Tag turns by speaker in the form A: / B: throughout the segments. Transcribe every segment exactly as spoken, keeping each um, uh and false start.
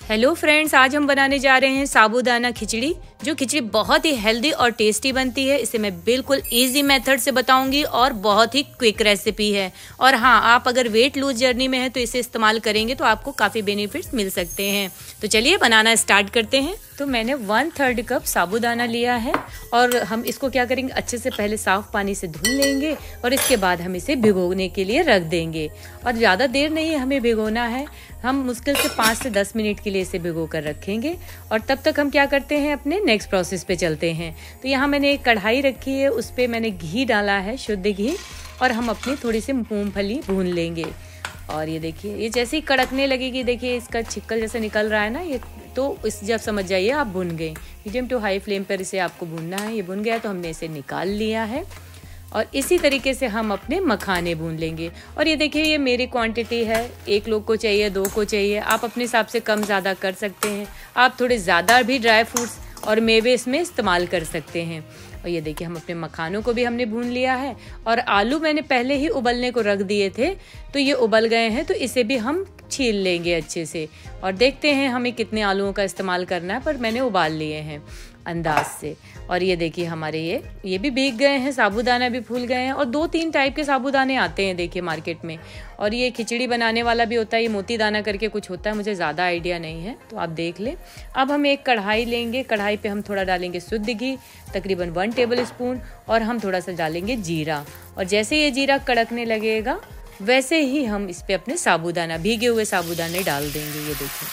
A: Hello friends, आज हम बनाने जा रहे हैं साबूदाना खिचड़ी। जो खिचड़ी बहुत ही हेल्दी और टेस्टी बनती है। इसे मैं बिल्कुल इजी मेथड से बताऊंगी और बहुत ही क्विक रेसिपी है। और हाँ, आप अगर वेट लूज जर्नी में है तो इसे इस्तेमाल करेंगे तो आपको काफ़ी बेनिफिट्स मिल सकते हैं। तो चलिए बनाना स्टार्ट करते हैं। तो मैंने वन थर्ड कप साबूदाना लिया है और हम इसको क्या करेंगे, अच्छे से पहले साफ पानी से धुल लेंगे और इसके बाद हम इसे भिगोने के लिए रख देंगे। और ज़्यादा देर नहीं हमें भिगोना है, हम मुश्किल से पाँच से दस मिनट के लिए इसे भिगो कर रखेंगे। और तब तक हम क्या करते हैं, अपने नेक्स्ट प्रोसेस पे चलते हैं। तो यहाँ मैंने एक कढ़ाई रखी है, उस पर मैंने घी डाला है, शुद्ध घी, और हम अपनी थोड़ी सी मूंगफली भून लेंगे। और ये देखिए, ये जैसे ही कड़कने लगेगी, देखिए इसका छिक्कल जैसे निकल रहा है ना, ये तो इस जब समझ जाइए आप भुन गए। मीडियम टू हाई फ्लेम पर इसे आपको भूनना है। ये भुन गया तो हमने इसे निकाल लिया है। और इसी तरीके से हम अपने मखाने भून लेंगे। और ये देखिए, ये मेरी क्वांटिटी है, एक लोग को चाहिए, दो को चाहिए, आप अपने हिसाब से कम ज़्यादा कर सकते हैं। आप थोड़े ज़्यादा भी ड्राई फ्रूट्स और मेवे इसमें इस्तेमाल कर सकते हैं। और ये देखिए, हम अपने मखानों को भी हमने भून लिया है। और आलू मैंने पहले ही उबलने को रख दिए थे, तो ये उबल गए हैं, तो इसे भी हम छील लेंगे अच्छे से। और देखते हैं हमें कितने आलूओं का इस्तेमाल करना है, पर मैंने उबाल लिए हैं अंदाज से। और ये देखिए, हमारे ये ये भी भीग गए हैं, साबूदाना भी फूल गए हैं। और दो तीन टाइप के साबूदाने आते हैं देखिए मार्केट में। और ये खिचड़ी बनाने वाला भी होता है, ये मोती दाना करके कुछ होता है, मुझे ज़्यादा आइडिया नहीं है, तो आप देख लें। अब हम एक कढ़ाई लेंगे, कढ़ाई पे हम थोड़ा डालेंगे शुद्ध घी, तकरीबन वन टेबल स्पून, और हम थोड़ा सा डालेंगे जीरा। और जैसे ये जीरा कड़कने लगेगा, वैसे ही हम इस पर अपने साबूदाना, भीगे हुए साबूदाने डाल देंगे। ये देखिए,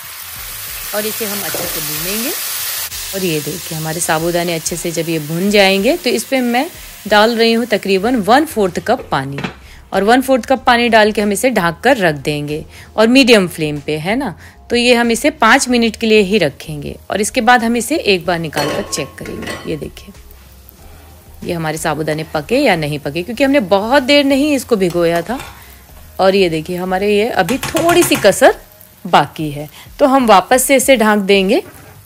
A: और इसे हम अच्छे से भूनेंगे। और ये देखिए, हमारे साबूदाने अच्छे से जब ये भुन जाएंगे, तो इस पर मैं डाल रही हूँ तकरीबन वन फोर्थ कप पानी। और वन फोर्थ कप पानी डाल के हम इसे ढक कर रख देंगे, और मीडियम फ्लेम पे, है ना। तो ये हम इसे पाँच मिनट के लिए ही रखेंगे। और इसके बाद हम इसे एक बार निकाल कर चेक करेंगे। ये देखिए, ये हमारे साबूदाने पके या नहीं पके, क्योंकि हमने बहुत देर नहीं इसको भिगोया था। और ये देखिए, हमारे ये अभी थोड़ी सी कसर बाकी है, तो हम वापस से इसे ढक देंगे।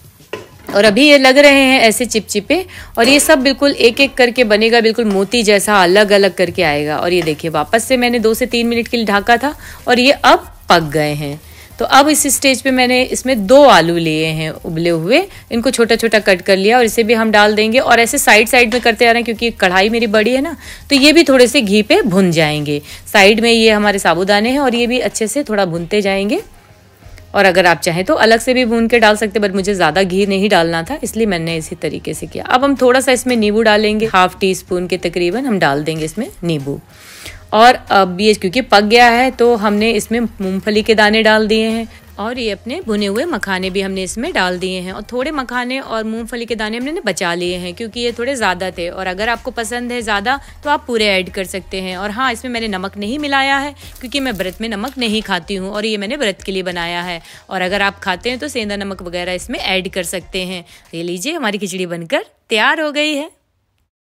A: और अभी ये लग रहे हैं ऐसे चिपचिपे, और ये सब बिल्कुल एक एक करके बनेगा, बिल्कुल मोती जैसा अलग अलग करके आएगा। और ये देखिए, वापस से मैंने दो से तीन मिनट के लिए ढका था, और ये अब पक गए हैं। तो अब इस स्टेज पे मैंने इसमें दो आलू लिए हैं उबले हुए, इनको छोटा छोटा कट कर लिया, और इसे भी हम डाल देंगे। और ऐसे साइड साइड में करते आ रहे हैं, क्योंकि कढ़ाई मेरी बड़ी है ना, तो ये भी थोड़े से घी पे भुन जाएंगे। साइड में ये हमारे साबूदाने हैं, और ये भी अच्छे से थोड़ा भुनते जाएंगे। और अगर आप चाहें तो अलग से भी भून के डाल सकते, बट मुझे ज़्यादा घी नहीं डालना था, इसलिए मैंने इसी तरीके से किया। अब हम थोड़ा सा इसमें नींबू डालेंगे, हाफ टी स्पून के तकरीबन हम डाल देंगे इसमें नींबू। और अब ये क्योंकि पक गया है, तो हमने इसमें मूंगफली के दाने डाल दिए हैं, और ये अपने भुने हुए मखाने भी हमने इसमें डाल दिए हैं। और थोड़े मखाने और मूंगफली के दाने हमने बचा लिए हैं, क्योंकि ये थोड़े ज़्यादा थे। और अगर आपको पसंद है ज़्यादा, तो आप पूरे ऐड कर सकते हैं। और हाँ, इसमें मैंने नमक नहीं मिलाया है, क्योंकि मैं व्रत में नमक नहीं खाती हूँ, और ये मैंने व्रत के लिए बनाया है। और अगर आप खाते हैं तो सेंधा नमक वगैरह इसमें ऐड कर सकते हैं। ये लीजिए, हमारी खिचड़ी बनकर तैयार हो गई है।